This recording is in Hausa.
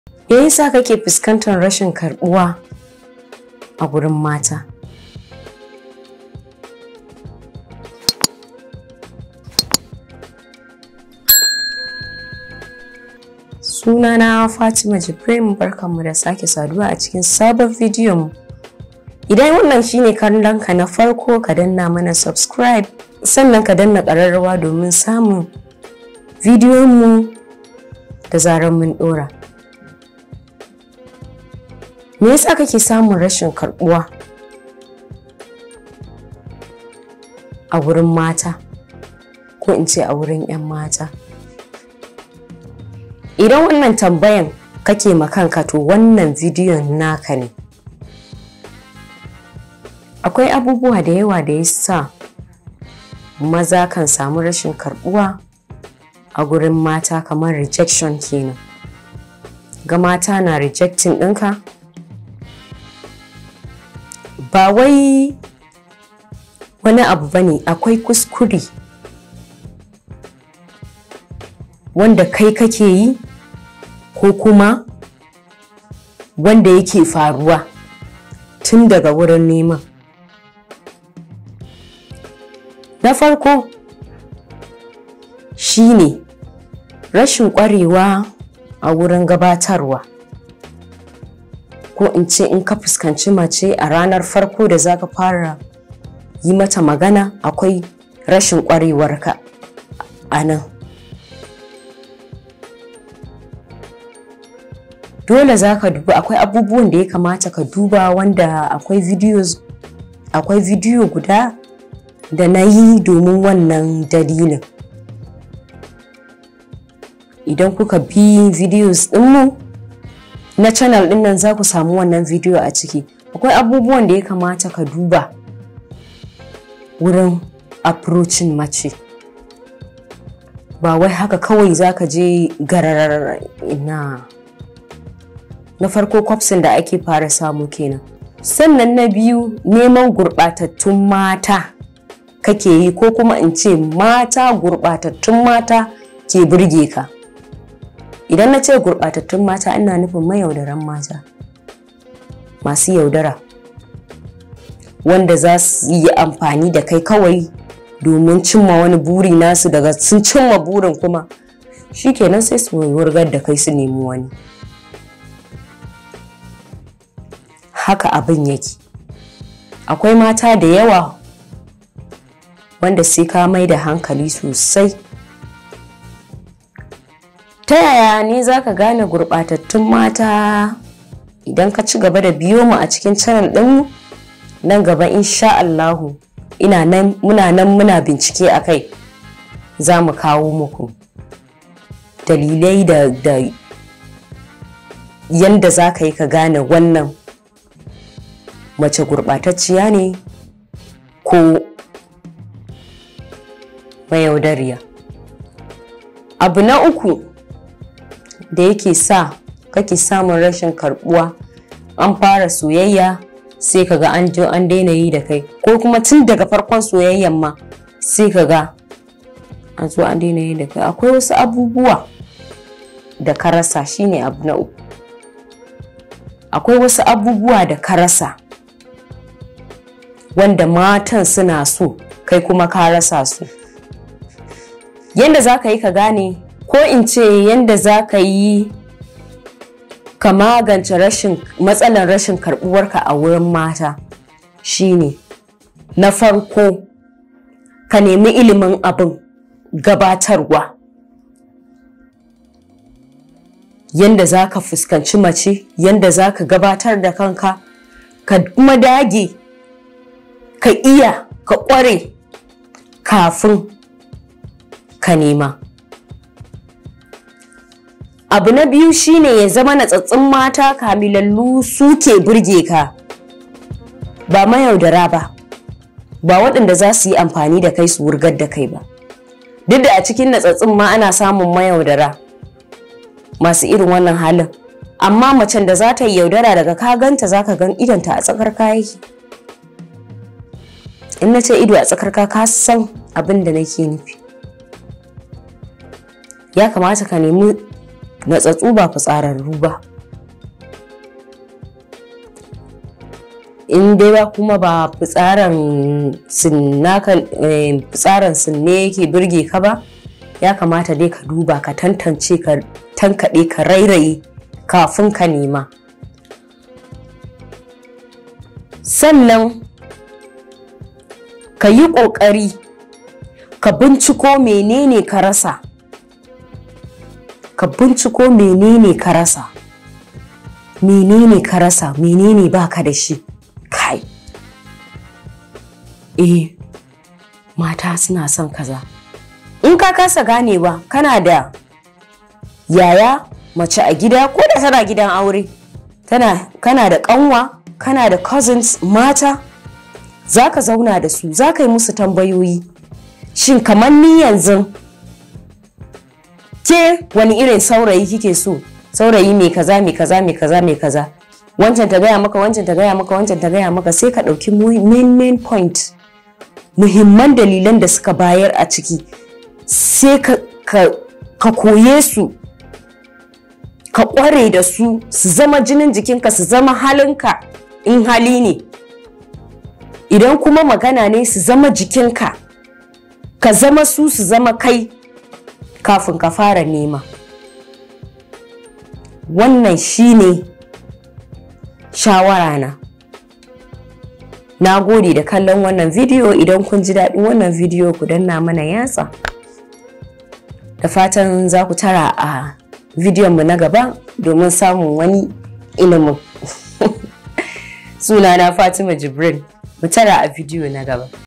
Me yasa kake fuskantar rashin karbuwa a gurin mata? Sunana Fatima Jibril, barkanmu da sake saduwa a cikin sabon bidiyon mu. Idan wannan shine kallonka na farko, ka danna mana subscribe, sannan ka danna ƙararrawa domin samun bidiyon mu da zarar mun dora. Me yasa kake samun rashin karbuwa a wurin mata, ko in ce a wurin 'yan mata? Idan wannan tambayan kake makanka, to wannan bidiyon naka ne. Akwai abubuwa da yawa da yasa maza kan samu rashin karbuwa a gurin mata, kamar rejection kenan. Ga mata na rejecting ɗinka, ba wai wani abu bane, akwai kuskure wanda kai kake yi ko kuma wanda yake faruwa tun daga wurin neman. Na farko shine rashin ƙwarewa a wurin gabatarwa, ko in ce in ka fuskanci mace a ranar farko da zaka fara yi mata magana, akwai rashin ƙwarewarka a nan. Dole zaka duba, akwai abubuwan da ya kamata ka duba, wanda akwai bidiyo guda da na yi domin wannan dalilin. Idan kuka bi videos ɗinmu na channel ɗin nan, za ku samu wannan bidiyo a ciki. Akwai abubuwan da ya kamata ka duba wurin approaching mace. Ba wai haka kawai zaka je gararar ina. Na farko kwafsin da ake fara samu kenan. Sannan na biyu, neman gurɓatattun mata kake yi, ko kuma in ce mata, gurɓatattun mata ke burge ka. Idan na ce gurɓatattun mata, ina nufin mayaudaran mata, masu yaudara, wanda za su yi amfani da kai kawai domin cimma wani buri nasu. Daga sun cimma burin kuma shikenan sai su wurgar da kai su nemi wani. Haka abin yake. Akwai mata da yawa wanda sai ka mai da hankali sosai. Ta yaya ne za ka gane gurɓatattun mata? Idan ka ci gaba da biyo mu a cikin channel ɗinmu, nan gaba insha Allahu muna bincike a kai, za mu kawo muku dalilai da yanda za ka yi ka gane wannan mace gurɓatacciya ne ko mayaudariya. Abu na uku da yake sa kake samun rashin karbuwa, an fara soyayya sai kaga an daina yi da kai, ko kuma tun daga farkon soyayyan ma sai kaga an zo an daina yi da kai. Akwai wasu abubuwa da ka rasa, shine abu na uku. Akwai wasu abubuwa da ka rasa wanda matan suna so, kai kuma ka rasa su. Yanda za ka yi ka gane, ko in ce yanda za ka yi ka magance matsalar rashin karɓuwarka a wurin mata, shine na farko ka nemi ilimin abin gabatarwa, yanda za ka fuskanci mace, yanda za ka gabatar da kanka, ka kuma dage ka iya, ka ƙware kafin ka nema. Abu na biyu shine ya zama natsatsin mata kamilallu suke burge ka, ba mayaudara ba, ba waɗanda za su yi amfani da kai su wurgar da kai ba. Duk da a cikin natsatsin ma ana samun mayaudara masu irin wannan halin, amma macen da za ta yi yaudara daga ka ganta, za ka gan idonta a tsakar yake. In na ce ido a tsakar ka san abin da nake nufi. Ya kamata ka nemi natsatsu ba fitsararru ba. in dai ba kuma ba fitsarin sin ne yake birge ka ba, ya kamata dai ka duba ka tantance ka tankaɗe ka rairaye kafin ka nema. Sannan ka yi ƙoƙari ka binciko menene ka rasa, menene baka da shi. Kai, mata suna son kaza. In ka kasa ganewa, kana da yaya mace a gida ko da tana gidan aure, kana da ƙanwa, kana da cousins mata, za ka zauna da su, za ka yi musu tambayoyi. Shin kamar ni yanzu, ke wani irin saurayi kike so? Saurayi mai kaza. Wancan ta gaya maka, sai ka ɗauki main point, muhimman dalilan da suka bayar a ciki, sai ka koye su, ka ƙware da su zama jinin jikinka, su zama halinka in hali ne. Idan kuma magana ne, su zama jikinka, ka zama su zama kai kafin ka fara nema. Wannan shine shawara na. Na gode da kallon wannan bidiyo. Idan kun ji daɗin wannan bidiyo, ku danna mana yatsa. Da fatan za ku tara a bidiyon mu na gaba domin samun wani ilimin. Sunana Fatima Jibril. Mu tara a bidiyo na gaba.